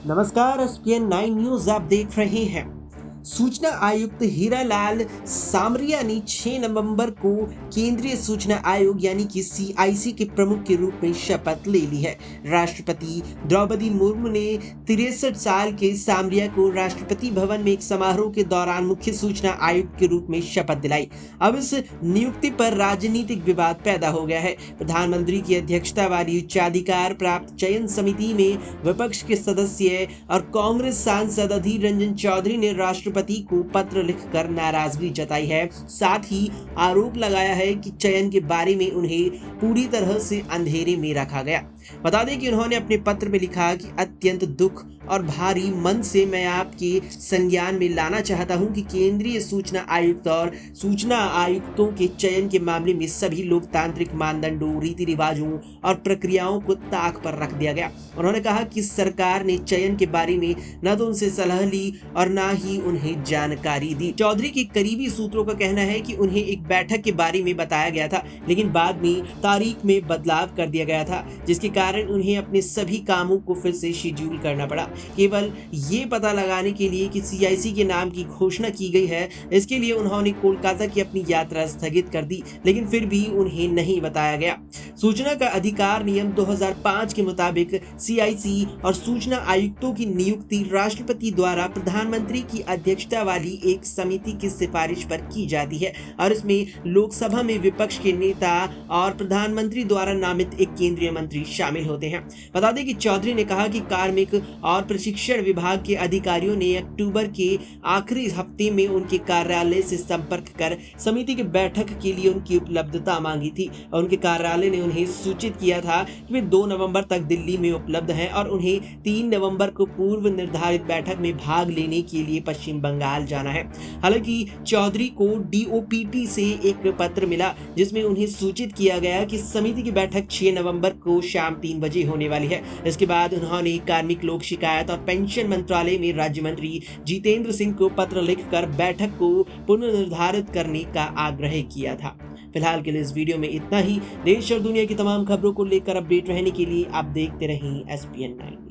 नमस्कार, ESPN 9 news आप देख रहे हैं। सूचना आयुक्त हीरालाल सामरिया ने 6 नवंबर को केंद्रीय सूचना आयोग यानी कि सीआईसी के प्रमुख के रूप में शपथ ले ली है। राष्ट्रपति द्रौपदी मुर्मू ने 63 साल के सामरिया को राष्ट्रपति भवन में एक समारोह के दौरान मुख्य सूचना आयुक्त के रूप में शपथ दिलाई। अब इस नियुक्ति पर राजनीतिक विवाद पैदा हो गया है। प्रधानमंत्री की अध्यक्षता वाली उच्चाधिकार प्राप्त चयन समिति में विपक्ष के सदस्य और कांग्रेस सांसद अधीर रंजन चौधरी ने राष्ट्रपति को पत्र लिखकर नाराजगी जताई है। साथ ही आरोप लगाया है कि चयन के बारे में उन्हें पूरी तरह से अंधेरे में रखा गया। बता दें कि उन्होंने अपने पत्र में लिखा कि अत्यंत दुख और भारी मन से मैं आपके संज्ञान में लाना चाहता हूं कि केंद्रीय सूचना आयुक्त और सूचना आयुक्तों के चयन के मामले में सभी लोकतांत्रिक मानदंडों, रीति रिवाजों और प्रक्रियाओं को ताक पर रख दिया गया। उन्होंने कहा कि सरकार ने चयन के बारे में न तो उनसे सलाह ली और न ही उन्हें जानकारी दी। चौधरी के करीबी सूत्रों का कहना है कि उन्हें एक बैठक के बारे में बताया गया था, लेकिन बाद में तारीख में बदलाव कर दिया गया था, जिसके कारण उन्हें अपने सभी कामों को फिर से शेड्यूल करना पड़ा। केवल ये पता लगाने के लिए कि सीआईसी के नाम की घोषणा की गई है, इसके लिए उन्होंने कोलकाता की अपनी यात्रा स्थगित कर दी, लेकिन फिर भी उन्हें नहीं बताया गया। सूचना का अधिकार नियम 2005 के मुताबिक सीआईसी और सूचना आयुक्तों की नियुक्ति राष्ट्रपति द्वारा प्रधानमंत्री की अध्यक्षता वाली एक समिति की सिफारिश पर की जाती है और इसमें लोकसभा में विपक्ष के नेता और प्रधानमंत्री द्वारा नामित एक केंद्रीय मंत्री शामिल होते हैं। बता दें कि चौधरी ने कहा कि कार्मिक और प्रशिक्षण विभाग के अधिकारियों ने अक्टूबर के आखिरी हफ्ते में उनके कार्यालय से संपर्क कर समिति की बैठक के लिए उनकी उपलब्धता मांगी थी और उनके कार्यालय ने उन्हें सूचित किया था कि वे 2 नवंबर तक दिल्ली में उपलब्ध हैं और उन्हें 3 नवंबर को पूर्व निर्धारित बैठक में भाग लेने के लिए पश्चिम बंगाल जाना है। हालांकि चौधरी को डीओपीटी से एक पत्र मिला जिसमें उन्हें सूचित किया गया कि समिति की बैठक 6 नवंबर को शाम 3 बजे होने वाली है। इसके बाद उन्होंने कार्मिक लोक शिकायत और पेंशन मंत्रालय में राज्य मंत्री जितेंद्र सिंह को पत्र लिखकर बैठक को पुनर्निर्धारित करने का आग्रह किया था। फिलहाल के लिए इस वीडियो में इतना ही। देश और दुनिया की तमाम खबरों को लेकर अपडेट रहने के लिए आप देखते रहें एसपीएन 9।